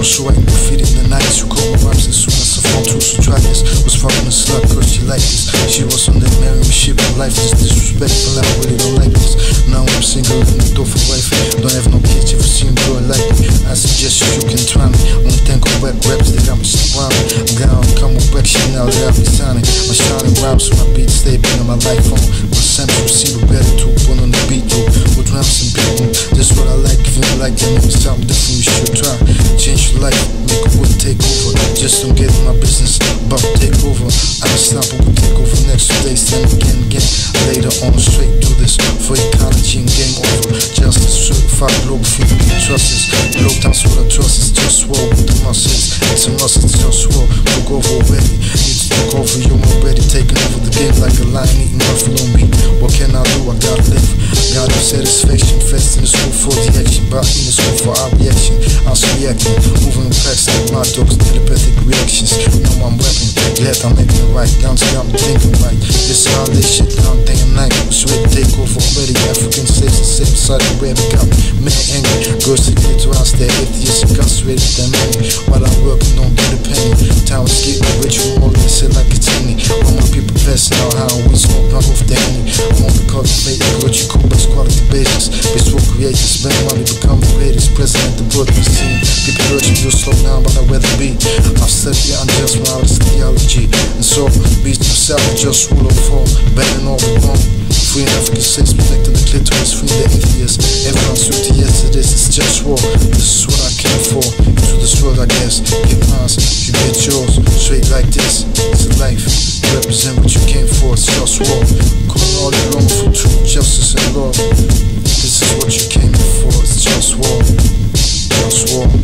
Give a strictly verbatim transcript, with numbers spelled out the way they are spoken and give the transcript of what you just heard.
Also writing graffiti in the nineties. You called my rhymes as soon as I found two, so try this. Was fucking a slut cause she liked this. She was on that marrying me shit, but life is disrespectful. I really don't like this. Now I'm single and the door for wife. Don't have no kids if you see a girl like me. I suggest you can try me. Only think of whack raps that got me surrounded. I'm down, come with back shit now that I'll be signing. My shining rhymes, so my beats stay been on my life phone. My sample receiver better to put on the beat though. With rhymes and beat, that's what I like. If you like that, maybe something different you should try. Change your life, make a wood take over. Just don't get in my business, about to take over. I'm unstoppable, take over next two days, then again, again. Later on, straight do this for ecology and game over. Justice, certified Globalfirm, you can trust this. Globetown's what I trust, it's JustWar with the muscles. It's a must, it's JustWar. Took over already, need to take over, you already taking over the game like a lion eating buffalo meat. What can I do? I gotta live. Got no satisfaction, fast in the school for the action, but in the school for our reaction. I was reacting, moving the packs like my dogs, telepathic reactions. You know I'm rapping, glad I'm making it right. Down to got me thinking right. This is how they shit down day and night. Was ready to take over already. African slaves and same side of where they got me. Man angry, girls to get to us there. Atheists incarcerated them many. While I'm working on get a penny. Time is getting rich from all this shit like a teeny. All my people passing out how we smoke not off the henny. I'm on the cultivate what you call best quality basis. Bitch will create this spend money, become the greatest president the world has seen. People urging you to slow down, but I'd rather be. I've studied unjust morality theology, and so beats myself just rule of all, banning all the wrong. Free African slaves, protecting the clitoris, free the atheists. Everyone's with yes to this, it's just war. This is what I came for. To this world, I guess. Get mine, you get yours. Straight like this, it's a life. Represent what you came for, it's just war. Calling all you long for truth, justice, and love. This is what you came for, it's just war. Just war.